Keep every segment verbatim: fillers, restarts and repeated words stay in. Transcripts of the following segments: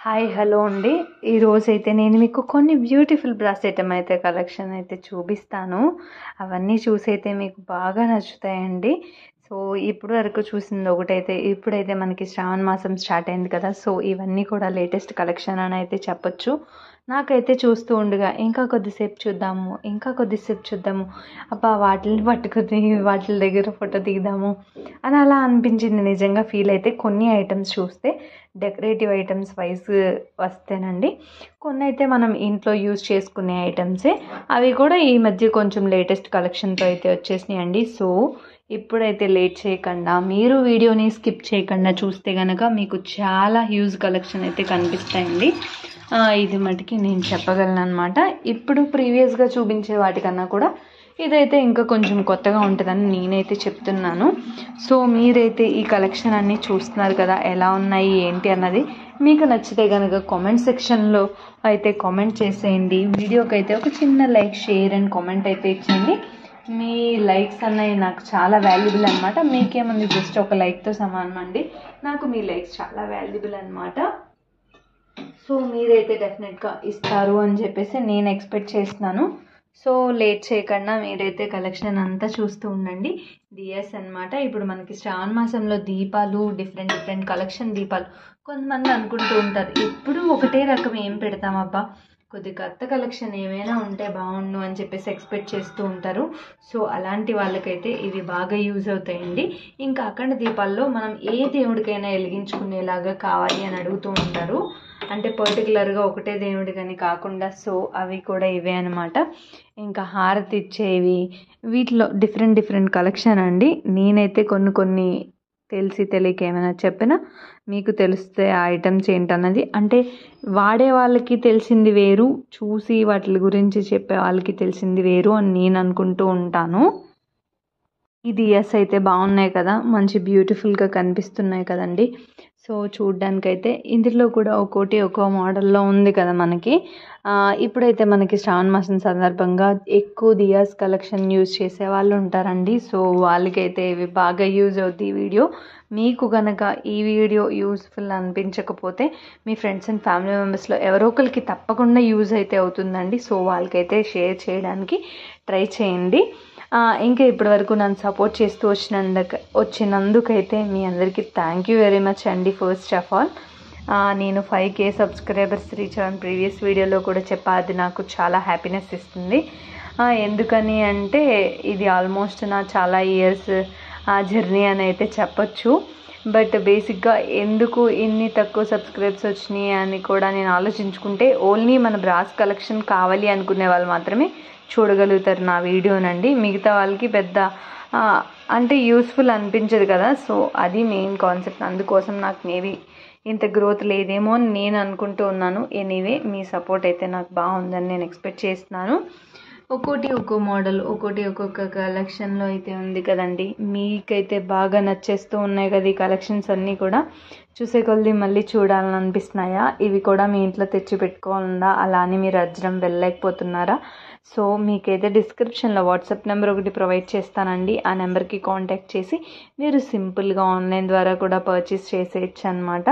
Hi hello అండి. ఈరోజైతే నేను మీకు కొన్ని బ్యూటిఫుల్ బ్రాస్ ఐటమ్ అయితే కలెక్షన్ అయితే చూపిస్తాను. అవన్నీ చూసైతే మీకు బాగా నచ్చుతాయండి. సో ఇప్పుడు వరకు చూసింది ఒకటైతే, ఇప్పుడైతే మనకి శ్రావణ మాసం స్టార్ట్ అయింది కదా, సో ఇవన్నీ కూడా లేటెస్ట్ కలెక్షన్ అని అయితే చెప్పొచ్చు. నాకైతే చూస్తూ ఉండగా ఇంకా కొద్దిసేపు చూద్దాము, ఇంకా కొద్దిసేపు చూద్దాము, అబ్బా వాటిని పట్టుకుని వాటి దగ్గర ఫోటో దిగుదాము అని అలా అనిపించింది. నిజంగా ఫీల్ అయితే కొన్ని ఐటమ్స్ చూస్తే డెకరేటివ్ ఐటమ్స్ వైజ్ వస్తేనండి, కొన్ని అయితే మనం ఇంట్లో యూజ్ చేసుకునే ఐటమ్సే, అవి కూడా ఈ మధ్య కొంచెం లేటెస్ట్ కలెక్షన్తో అయితే వచ్చేసినాయండి. సో ఇప్పుడైతే లేట్ చేయకుండా మీరు వీడియోని స్కిప్ చేయకుండా చూస్తే కనుక మీకు చాలా హ్యూజ్ కలెక్షన్ అయితే కనిపిస్తాయండి. ఇది మటుకి నేను చెప్పగలను అనమాట. ఇప్పుడు ప్రీవియస్గా చూపించే వాటికన్నా కూడా ఇదైతే ఇంకా కొంచెం కొత్తగా ఉంటుందని నేనైతే చెప్తున్నాను. సో మీరైతే ఈ కలెక్షన్ అన్నీ చూస్తున్నారు కదా, ఎలా ఉన్నాయి ఏంటి అన్నది మీకు నచ్చితే కనుక కామెంట్ సెక్షన్లో అయితే కామెంట్ చేసేయండి. వీడియోకి అయితే ఒక చిన్న లైక్, షేర్ అండ్ కామెంట్ అయితే ఇచ్చేయండి. మీ లైక్స్ అన్నవి నాకు చాలా వాల్యుబుల్ అనమాట. మీకేముంది, జస్ట్ ఒక లైక్తో సమానం అండి. నాకు మీ లైక్స్ చాలా వాల్యుబుల్ అనమాట. సో మీరైతే డెఫినెట్గా ఇస్తారు అని చెప్పేసి నేను ఎక్స్పెక్ట్ చేస్తున్నాను. సో లేట్ చేయకుండా మీరైతే కలెక్షన్ అంతా చూస్తూ ఉండండి. దియాస్ అనమాట. ఇప్పుడు మనకి శ్రావణ మాసంలో దీపాలు, డిఫరెంట్ డిఫరెంట్ కలెక్షన్ దీపాలు. కొంతమంది అనుకుంటూ ఉంటారు, ఎప్పుడు ఒకటే రకం ఏం పెడతామబ్బా, కొద్ది కొత్త కలెక్షన్ ఏమైనా ఉంటే బాగుండు అని చెప్పేసి ఎక్స్పెక్ట్ చేస్తూ ఉంటారు. సో అలాంటి వాళ్ళకైతే ఇవి బాగా యూజ్ అవుతాయండి. ఇంకా అఖండ దీపాల్లో మనం ఏ దేవుడికైనా వెలిగించుకునేలాగా కావాలి అని అడుగుతూ ఉంటారు, అంటే పర్టికులర్గా ఒకటే దేవుడి కానీ కాకుండా. సో అవి కూడా ఇవే అనమాట. ఇంకా హారతి ఇచ్చేవి, వీటిలో డిఫరెంట్ డిఫరెంట్ కలెక్షన్ అండి. నేనైతే కొన్ని కొన్ని తెలిసి తెలియక ఏమైనా చెప్పినా మీకు తెలిస్తే ఆ ఐటమ్స్ ఏంటన్నది, అంటే వాడే వాళ్ళకి తెలిసింది వేరు, చూసి వాటి గురించి చెప్పే వాళ్ళకి తెలిసింది వేరు అని నేను అనుకుంటూ ఉంటాను. ఈ దియాస్ అయితే బాగున్నాయి కదా, మంచి బ్యూటిఫుల్గా కనిపిస్తున్నాయి కదండి. సో చూడ్డానికైతే ఇందులో కూడా ఒక్కోటి ఒక్కో మోడల్లో ఉంది కదా మనకి. ఇప్పుడైతే మనకి శ్రావణ మాసం సందర్భంగా ఎక్కువ దియాస్ కలెక్షన్ యూజ్ చేసే వాళ్ళు ఉంటారండి. సో వాళ్ళకైతే ఇవి బాగా యూజ్ అవుతుంది ఈ వీడియో. మీకు కనుక ఈ వీడియో యూస్ఫుల్ అనిపించకపోతే మీ ఫ్రెండ్స్ అండ్ ఫ్యామిలీ మెంబర్స్లో ఎవరో ఒకరికి తప్పకుండా యూజ్ అయితే అవుతుందండి. సో వాళ్ళకైతే షేర్ చేయడానికి ట్రై చేయండి. ఇంకా ఇప్పటి వరకు నన్ను సపోర్ట్ చేస్తూ వచ్చినందుకు వచ్చినందుకైతే మీ అందరికీ థ్యాంక్ యూ వెరీ మచ్ అండి. ఫస్ట్ ఆఫ్ ఆల్ నేను ఫైవ్ కే సబ్స్క్రైబర్స్ రీచ్ అవ్వని ప్రీవియస్ వీడియోలో కూడా చెప్పా, అది నాకు చాలా హ్యాపీనెస్ ఇస్తుంది. ఎందుకని అంటే ఇది ఆల్మోస్ట్ నా చాలా ఇయర్స్ జర్నీ అని అయితే చెప్పచ్చు. బట్ బేసిక్గా ఎందుకు ఇన్ని తక్కువ సబ్స్క్రైబ్స్ వచ్చినాయి అని కూడా నేను ఆలోచించుకుంటే, ఓన్లీ మన బ్రాస్ కలెక్షన్ కావాలి అనుకునే వాళ్ళు మాత్రమే చూడగలుగుతారు నా వీడియోనండి. మిగతా వాళ్ళకి పెద్ద అంటే యూస్ఫుల్ అనిపించదు కదా. సో అది మెయిన్ కాన్సెప్ట్. అందుకోసం నాకు మేబీ ఇంత గ్రోత్ లేదేమో అని నేను అనుకుంటూ ఉన్నాను. ఎనీవే మీ సపోర్ట్ అయితే నాకు బాగుందని నేను ఎక్స్పెక్ట్ చేస్తున్నాను. ఒక్కోటి ఒక్కో మోడల్, ఒక్కోటి ఒక్కొక్క కలెక్షన్లో అయితే ఉంది కదండి. మీకైతే బాగా నచ్చేస్తూ ఉన్నాయి కదా ఈ కలెక్షన్స్ అన్నీ కూడా. చూసే కొద్ది మళ్ళీ చూడాలని అనిపిస్తున్నాయా? ఇవి కూడా మీ ఇంట్లో తెచ్చి పెట్టుకోవాలన్నా అలా అని మీరు అజ్రం వెళ్ళలేకపోతున్నారా? సో మీకైతే డిస్క్రిప్షన్లో వాట్సాప్ నెంబర్ ఒకటి ప్రొవైడ్ చేస్తానండి. ఆ నెంబర్కి కాంటాక్ట్ చేసి మీరు సింపుల్గా ఆన్లైన్ ద్వారా కూడా పర్చేస్ చేసేయచ్చు అనమాట.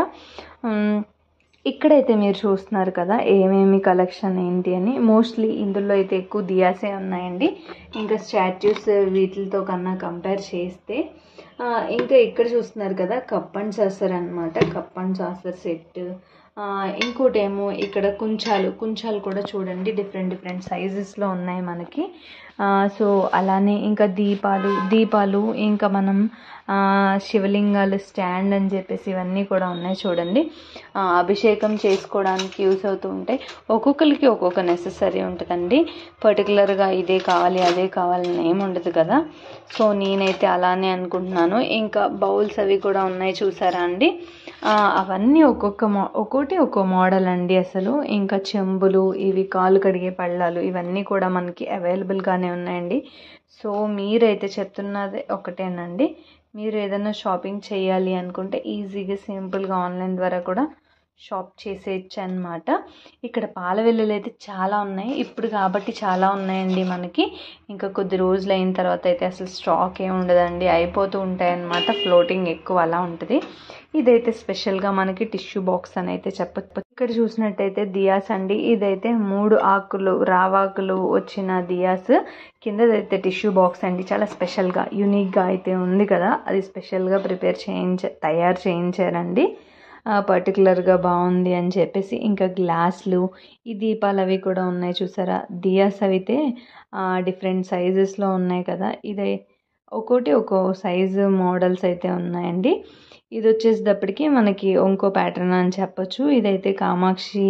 ఇక్కడైతే మీరు చూస్తున్నారు కదా ఏమేమి కలెక్షన్ ఏంటి అని. మోస్ట్లీ ఇందులో అయితే ఎక్కువ దియాసే ఉన్నాయండి. ఇంకా స్టాట్యూస్ వీటితో కన్నా కంపేర్ చేస్తే ఇంకా ఇక్కడ చూస్తున్నారు కదా కప్ అండ్ సాసర్ అనమాట. Cup and saucer set. ఇంకోటి ఏమో ఇక్కడ కుంచాలు కుంచాలు కూడా చూడండి, డిఫరెంట్ డిఫరెంట్ సైజెస్లో ఉన్నాయి మనకి. సో అలానే ఇంకా దీపాలు దీపాలు ఇంకా మనం శివలింగాలు స్టాండ్ అని చెప్పేసి ఇవన్నీ కూడా ఉన్నాయి చూడండి. అభిషేకం చేసుకోవడానికి యూస్ అవుతూ ఉంటాయి. ఒక్కొక్కరికి ఒక్కొక్క నెససరీ ఉంటుందండి. పర్టికులర్గా ఇదే కావాలి అదే కావాలని ఏమి ఉండదు కదా. సో నేనైతే అలానే అనుకుంటున్నాను. ఇంకా బౌల్స్ అవి కూడా ఉన్నాయి చూసారా అండి. అవన్నీ ఒక్కొక్క మో ఒక్కోటి ఒక్కో మోడల్ అండి అసలు. ఇంకా చెంబులు, ఇవి కాలు కడిగే పళ్ళాలు, ఇవన్నీ కూడా మనకి అవైలబుల్గానే ఉన్నాయండి. సో మీరైతే చెప్తున్నది ఒకటేనండి, మీరు ఏదైనా షాపింగ్ చేయాలి అనుకుంటే ఈజీగా సింపుల్గా ఆన్లైన్ ద్వారా కూడా షాప్ చేసేయచ్చు అనమాట. ఇక్కడ పాల వెల్లులు అయితే చాలా ఉన్నాయి ఇప్పుడు కాబట్టి చాలా ఉన్నాయండి మనకి. ఇంకా కొద్ది రోజులు అయిన తర్వాత అయితే అసలు స్టాక్ ఏమి ఉండదండి, అయిపోతూ ఉంటాయి అన్నమాట. ఫ్లోటింగ్ ఎక్కువ అలా ఉంటుంది. ఇదైతే స్పెషల్గా మనకి టిష్యూ బాక్స్ అని అయితే చెప్పచ్చు. ఇక్కడ చూసినట్టయితే దియాస్ అండి. ఇదైతే మూడు ఆకులు రావాకులు వచ్చిన దియాస్, కిందదైతే టిష్యూ బాక్స్ అండి. చాలా స్పెషల్గా యూనిక్గా అయితే ఉంది కదా, అది స్పెషల్గా ప్రిపేర్ చేయించ తయారు చేయించారండి. పర్టికులర్గా బాగుంది అని చెప్పేసి. ఇంకా గ్లాసులు, ఈ దీపాలు అవి కూడా ఉన్నాయి చూసారా. దియాస్ అయితే డిఫరెంట్ సైజెస్లో ఉన్నాయి కదా. ఇదే ఒక్కోటి ఒక్కో సైజు మోడల్స్ అయితే ఉన్నాయండి. ఇది వచ్చేసేటప్పటికి మనకి ఇంకో ప్యాటర్న్ అని చెప్పొచ్చు. ఇదైతే కామాక్షి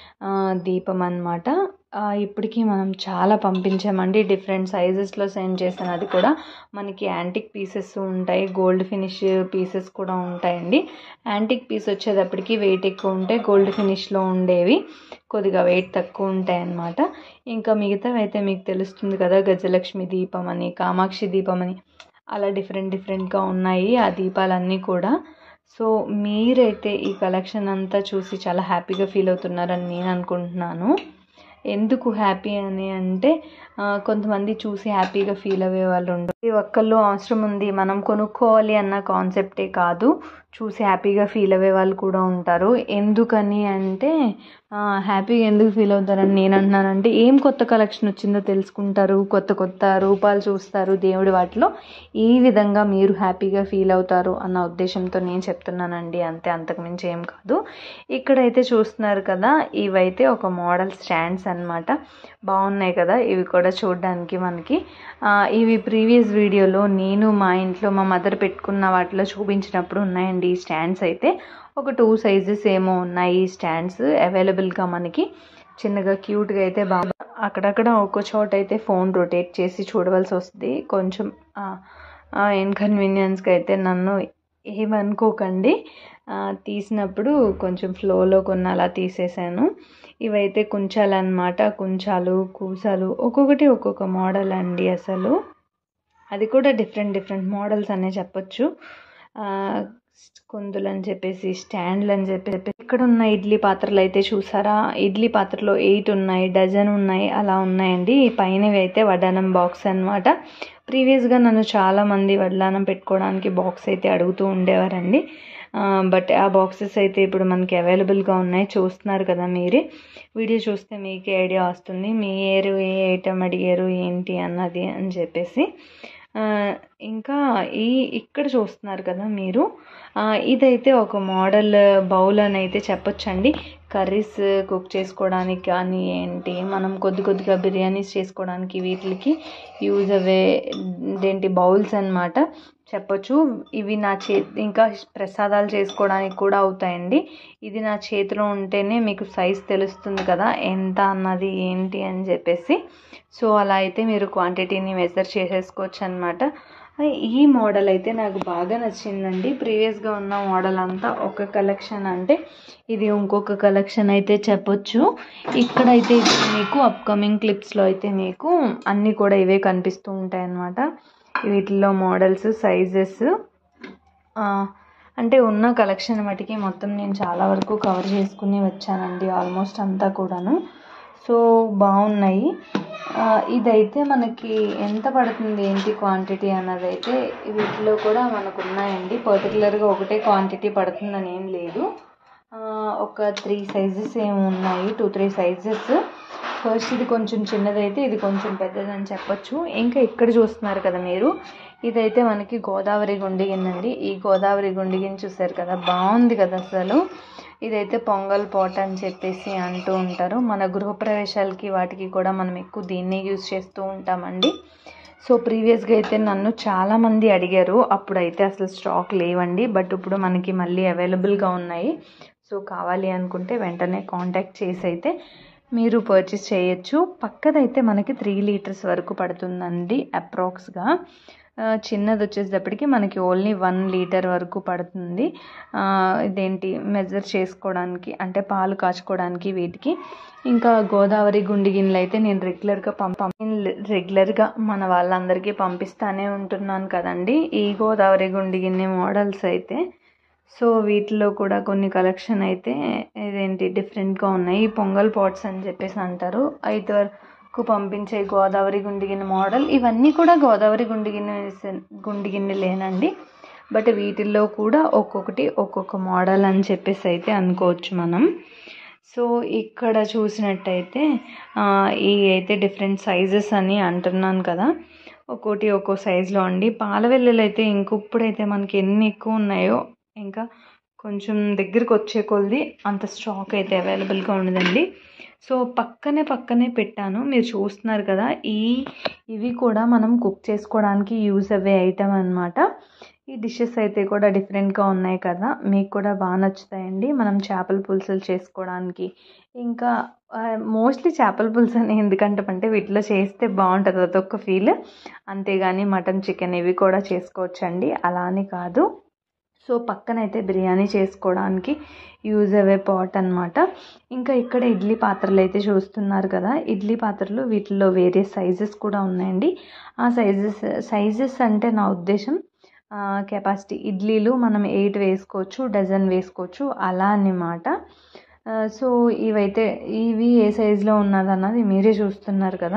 దీపం అన్నమాట. ఇప్పటికీ మనం చాలా పంపించామండి, డిఫరెంట్ సైజెస్లో సెండ్ చేశాను. అది కూడా మనకి యాంటిక్ పీసెస్ ఉంటాయి, గోల్డ్ ఫినిష్ పీసెస్ కూడా ఉంటాయండి. యాంటిక్ పీస్ వచ్చేటప్పటికి వెయిట్ ఎక్కువ ఉంటాయి, గోల్డ్ ఫినిష్లో ఉండేవి కొద్దిగా వెయిట్ తక్కువ ఉంటాయి అన్నమాట. ఇంకా మిగతావి అయితే మీకు తెలుస్తుంది కదా, గజలక్ష్మి దీపం అని, కామాక్షి దీపం అని, అలా డిఫరెంట్ డిఫరెంట్గా ఉన్నాయి ఆ దీపాలన్నీ కూడా. సో మీరైతే ఈ కలెక్షన్ అంతా చూసి చాలా హ్యాపీగా ఫీల్ అవుతున్నారని నేను అనుకుంటున్నాను. ఎందుకు హ్యాపీ అని అంటే కొంతమంది చూసి హ్యాపీగా ఫీల్ అయ్యే వాళ్ళు ఉండరు. ప్రతి ఒక్కళ్ళు అవసరం ఉంది, మనం కొనుక్కోవాలి అన్న కాన్సెప్టే కాదు, చూసి హ్యాపీగా ఫీల్ అయ్యే వాళ్ళు కూడా ఉంటారు. ఎందుకని అంటే హ్యాపీగా ఎందుకు ఫీల్ అవుతారని నేను అంటున్నానంటే, ఏం కొత్త కలెక్షన్ వచ్చిందో తెలుసుకుంటారు, కొత్త కొత్త రూపాలు చూస్తారు దేవుడి వాటిలో, ఈ విధంగా మీరు హ్యాపీగా ఫీల్ అవుతారు అన్న ఉద్దేశంతో నేను చెప్తున్నానండి, అంతే, అంతకుమించి ఏం కాదు. ఇక్కడైతే చూస్తున్నారు కదా, ఇవైతే ఒక మోడల్ స్టాండ్స్ అన్నమాట. బాగున్నాయి కదా ఇవి కూడా చూడడానికి మనకి. ఇవి ప్రీవియస్ వీడియోలో నేను మా ఇంట్లో మా మదర్ పెట్టుకున్న వాటిలో చూపించినప్పుడు ఉన్నాయండి ఈ స్టాండ్స్. అయితే ఒక టూ సైజెస్ ఏమో ఉన్నాయి ఈ స్టాండ్స్ అవైలబుల్గా మనకి. చిన్నగా క్యూట్గా అయితే బాగా, అక్కడక్కడ ఒక్కో చోట అయితే ఫోన్ రొటేట్ చేసి చూడవలసి వస్తుంది. కొంచెం ఇన్కన్వీనియన్స్గా అయితే నన్ను ఏమనుకోకండి, తీసినప్పుడు కొంచెం ఫ్లోలో కొన్ని అలా తీసేసాను. ఇవైతే కుంచాలు అన్నమాట. కుంచాలు, కూసాలు, ఒక్కొక్కటి ఒక్కొక్క మోడల్ అండి. అసలు అది కూడా డిఫరెంట్ డిఫరెంట్ మోడల్స్ అనే చెప్పొచ్చు. కుందులు అని చెప్పేసి, స్టాండ్లు అని చెప్పేసి. ఇక్కడ ఉన్న ఇడ్లీ పాత్రలు అయితే చూసారా, ఇడ్లీ పాత్రలో ఎయిట్ ఉన్నాయి, డజన్ ఉన్నాయి, అలా ఉన్నాయండి. ఈ పైనవి అయితే వడ్డానం బాక్స్ అన్నమాట. ప్రీవియస్గా నన్ను చాలామంది వడ్డానం పెట్టుకోవడానికి బాక్స్ అయితే అడుగుతూ ఉండేవారండి. బట్ ఆ బాక్సెస్ అయితే ఇప్పుడు మనకి అవైలబుల్గా ఉన్నాయి, చూస్తున్నారు కదా మీరే. వీడియో చూస్తే మీకే ఐడియా వస్తుంది, మీ ఏరు ఏ ఐటమ్ అడిగారు ఏంటి అన్నది అని చెప్పేసి. ఇంకా ఈ ఇక్కడ చూస్తున్నారు కదా మీరు, ఇదైతే ఒక మోడల్ బౌల్ అని అయితే చెప్పొచ్చండి. కర్రీస్ కుక్ చేసుకోవడానికి కానీ ఏంటి, మనం కొద్ది కొద్దిగా బిర్యానీస్ చేసుకోవడానికి వీటికి యూజ్ అయ్యే ఏంటి బౌల్స్ అన్నమాట చెప్పొచ్చు. ఇవి నా చే ఇంకా ప్రసాదాలు చేసుకోవడానికి కూడా అవుతాయండి. ఇది నా చేతిలో ఉంటేనే మీకు సైజ్ తెలుస్తుంది కదా ఎంత అన్నది ఏంటి అని చెప్పేసి. సో అలా అయితే మీరు క్వాంటిటీని మెజర్ చేసేసుకోవచ్చు అనమాట. ఈ మోడల్ అయితే నాకు బాగా నచ్చిందండి. ప్రీవియస్గా ఉన్న మోడల్ అంతా ఒక కలెక్షన్ అంటే ఇది ఇంకొక కలెక్షన్ అయితే చెప్పొచ్చు. ఇక్కడైతే మీకు అప్కమింగ్ క్లిప్స్లో అయితే మీకు అన్నీ కూడా ఇవే కనిపిస్తూ ఉంటాయి అన్నమాట. వీటిల్లో మోడల్స్, సైజెస్, అంటే ఉన్న కలెక్షన్ మటుకి మొత్తం నేను చాలా వరకు కవర్ చేసుకుని వచ్చానండి, ఆల్మోస్ట్ అంతా కూడాను. సో బాగున్నాయి. ఇదైతే మనకి ఎంత పడుతుంది ఏంటి క్వాంటిటీ అన్నది అయితే వీటిలో కూడా మనకు ఉన్నాయండి. పర్టికులర్గా ఒకటే క్వాంటిటీ పడుతుందని ఏం లేదు, ఒక త్రీ సైజెస్ ఏమి ఉన్నాయి, టూ త్రీ సైజెస్. ఫస్ట్ ఇది కొంచెం చిన్నదైతే ఇది కొంచెం పెద్దదని చెప్పొచ్చు. ఇంకా ఇక్కడ చూస్తున్నారు కదా మీరు, ఇదైతే మనకి గోదావరి గుండి గిన్నె అండి. ఈ గోదావరి గుండి గిన్నె చూసారు కదా, బాగుంది కదా అసలు. ఇదైతే పొంగల్ పాట్ అని చెప్పేసి అంటూ ఉంటారు. మన గృహప్రవేశాలకి వాటికి కూడా మనం ఎక్కువ దీన్నే యూజ్ చేస్తూ ఉంటామండి. సో ప్రీవియస్గా అయితే నన్ను చాలామంది అడిగారు, అప్పుడైతే అసలు స్టాక్ లేవండి, బట్ ఇప్పుడు మనకి మళ్ళీ అవైలబుల్గా ఉన్నాయి. సో కావాలి అనుకుంటే వెంటనే కాంటాక్ట్ చేసి అయితే మీరు పర్చేస్ చేయొచ్చు. పక్కదైతే మనకి త్రీ లీటర్స్ వరకు పడుతుందండి అప్రాక్స్గా. చిన్నది వచ్చేటప్పటికి మనకి ఓన్లీ వన్ లీటర్ వరకు పడుతుంది. ఇదేంటి మెజర్ చేసుకోవడానికి అంటే పాలు కాచుకోవడానికి వీటికి. ఇంకా గోదావరి గుండి గిన్నెలు అయితే నేను రెగ్యులర్గా పంప రెగ్యులర్గా మన వాళ్ళందరికీ పంపిస్తానే ఉంటున్నాను కదండి ఈ గోదావరి గుండి గిన్నె మోడల్స్ అయితే. సో వీటిలో కూడా కొన్ని కలెక్షన్ అయితే ఇదేంటి డిఫరెంట్గా ఉన్నాయి. పొంగల్ పాట్స్ అని చెప్పేసి అంటారు, ఐదు వరకు పంపించే గోదావరి గుండి గిన్నె మోడల్. ఇవన్నీ కూడా గోదావరి గుండి గిన్నె గుండి గిన్నెలేనండి, బట్ వీటిల్లో కూడా ఒక్కొక్కటి ఒక్కొక్క మోడల్ అని చెప్పేసి అయితే అనుకోవచ్చు మనం. సో ఇక్కడ చూసినట్టయితే ఈ అయితే డిఫరెంట్ సైజెస్ అని అంటున్నాను కదా, ఒక్కోటి ఒక్కో సైజులో అండి. పాల వెల్లులు అయితే ఇంకొప్పుడైతే మనకి ఎన్ని ఎక్కువ ఉన్నాయో ఇంకా కొంచెం దగ్గరికి వచ్చే కొలది అంత స్టాక్ అయితే అవైలబుల్గా ఉండదండి. సో పక్కనే పక్కనే పెట్టాను, మీరు చూస్తున్నారు కదా. ఈ ఇవి కూడా మనం కుక్ చేసుకోవడానికి యూజ్ అయ్యే ఐటమ్ అనమాట. ఈ డిషెస్ అయితే కూడా డిఫరెంట్గా ఉన్నాయి కదా, మీకు కూడా బాగా నచ్చుతాయండి. మనం చేపల పులుసులు చేసుకోవడానికి, ఇంకా మోస్ట్లీ చేపల పులుసు అని ఎందుకంటే వీటిలో చేస్తే బాగుంటుంది, అదొక ఫీల్. అంతేగాని మటన్ చికెన్ ఇవి కూడా చేసుకోవచ్చండి, అలా అని కాదు. సో పక్కనైతే బిర్యానీ చేసుకోవడానికి యూజ్ అయ్యే పాట్ అనమాట. ఇంకా ఇక్కడ ఇడ్లీ పాత్రలు అయితే చూస్తున్నారు కదా, ఇడ్లీ పాత్రలు వీటిల్లో వేరే సైజెస్ కూడా ఉన్నాయండి. ఆ సైజెస్ సైజెస్ అంటే నా ఉద్దేశం కెపాసిటీ, ఇడ్లీలు మనం ఎయిట్ వేసుకోవచ్చు, డజన్ వేసుకోవచ్చు అలా అన్నమాట. సో ఇవైతే ఇవి ఏ సైజులో ఉన్నదన్నది మీరే చూస్తున్నారు కదా.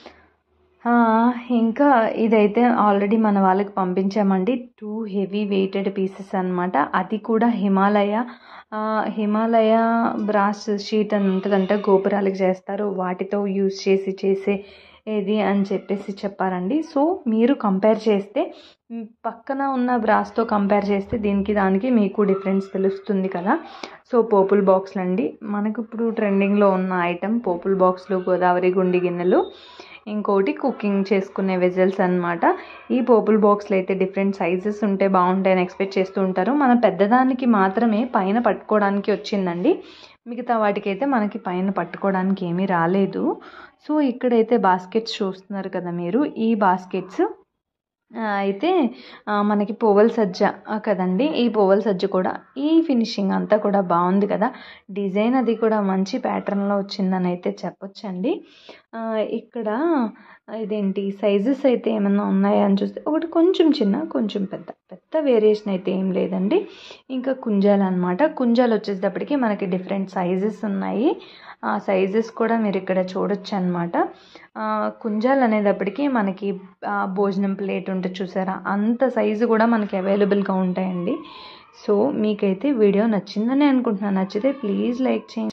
ఇంకా ఇదైతే ఆల్రెడీ మన వాళ్ళకి పంపించామండి, టూ హెవీ వెయిటెడ్ పీసెస్ అనమాట. అది కూడా హిమాలయ హిమాలయ బ్రాస్ షీట్ అని ఉంటుందంట, గోపురాలకు చేస్తారు, వాటితో యూజ్ చేసి చేసే ఏది అని చెప్పేసి చెప్పారండి. సో మీరు కంపేర్ చేస్తే పక్కన ఉన్న బ్రాస్తో కంపేర్ చేస్తే దీనికి దానికి మీకు డిఫరెన్స్ తెలుస్తుంది కదా. సో పోపుల్ బాక్స్లు అండి, మనకు ఇప్పుడు ట్రెండింగ్లో ఉన్న ఐటెం పోపుల్ బాక్స్లు, గోదావరి గుండి గిన్నెలు, ఇంకోటి కుకింగ్ చేసుకునే వెజల్స్ అనమాట. ఈ పోపుల్ బాక్స్లో అయితే డిఫరెంట్ సైజెస్ ఉంటే బాగుంటాయని ఎక్స్పెక్ట్ చేస్తూ ఉంటారు. మన పెద్దదానికి మాత్రమే పైన పట్టుకోవడానికి వచ్చిందండి, మిగతా వాటికైతే మనకి పైన పట్టుకోవడానికి ఏమీ రాలేదు. సో ఇక్కడైతే బాస్కెట్స్ చూస్తున్నారు కదా మీరు, ఈ బాస్కెట్స్ అయితే మనకి పోవల్ సజ్జ కదండి. ఈ పోవల్ సజ్జ కూడా ఈ ఫినిషింగ్ అంతా కూడా బాగుంది కదా, డిజైన్ అది కూడా మంచి ప్యాటర్న్లో వచ్చిందని అయితే చెప్పొచ్చండి. ఇక్కడ ఇదేంటి సైజెస్ అయితే ఏమన్నా ఉన్నాయా అని చూస్తే ఒకటి కొంచెం చిన్న, కొంచెం పెద్ద, పెద్ద వేరియేషన్ అయితే ఏం లేదండి. ఇంకా కుంజాలు అనమాట, కుంజాలు వచ్చేటప్పటికి మనకి డిఫరెంట్ సైజెస్ ఉన్నాయి. ఆ సైజెస్ కూడా మీరు ఇక్కడ చూడొచ్చు అనమాట. కుంజాలు అనేటప్పటికి మనకి భోజనం ప్లేట్ ఉంటుంది చూసారా, అంత సైజు కూడా మనకి అవైలబుల్గా ఉంటాయండి. సో మీకైతే వీడియో నచ్చిందని అనుకుంటున్నాను, నచ్చితే ప్లీజ్ లైక్ చేయండి.